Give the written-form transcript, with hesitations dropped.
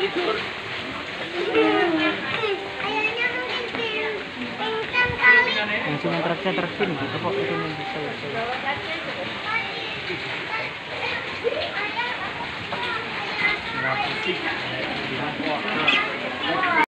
tidur. Ayahnya mungkin pingsan kali. Langsung yang terakhir gitu kok itu yang bisa.